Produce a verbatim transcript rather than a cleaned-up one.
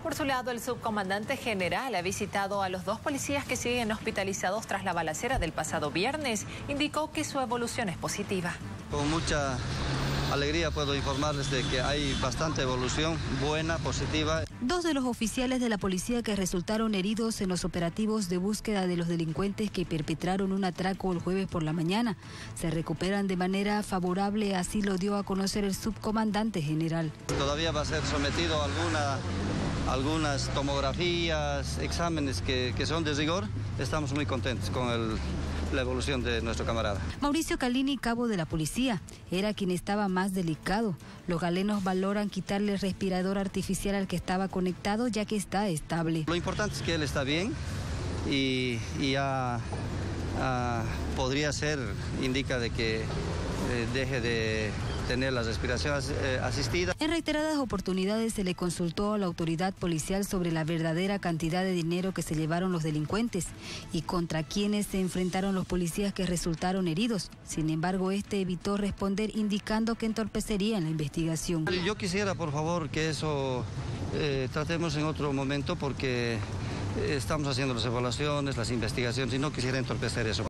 Por su lado, el subcomandante general ha visitado a los dos policías que siguen hospitalizados tras la balacera del pasado viernes. Indicó que su evolución es positiva. Con mucha alegría puedo informarles de que hay bastante evolución buena, positiva. Dos de los oficiales de la policía que resultaron heridos en los operativos de búsqueda de los delincuentes que perpetraron un atraco el jueves por la mañana se recuperan de manera favorable, así lo dio a conocer el subcomandante general. Todavía va a ser sometido a alguna, algunas tomografías, exámenes que, que son de rigor. Estamos muy contentos con el... la evolución de nuestro camarada. Mauricio Calini, cabo de la policía, era quien estaba más delicado. Los galenos valoran quitarle el respirador artificial al que estaba conectado, ya que está estable. Lo importante es que él está bien y, y ya ah, podría ser, indica de que eh, deje de tener la respiración eh, asistida. En reiteradas oportunidades se le consultó a la autoridad policial sobre la verdadera cantidad de dinero que se llevaron los delincuentes y contra quienes se enfrentaron los policías que resultaron heridos. Sin embargo, este evitó responder, indicando que entorpecería en la investigación. Yo quisiera, por favor, que eso eh, tratemos en otro momento porque eh, estamos haciendo las evaluaciones, las investigaciones y no quisiera entorpecer eso.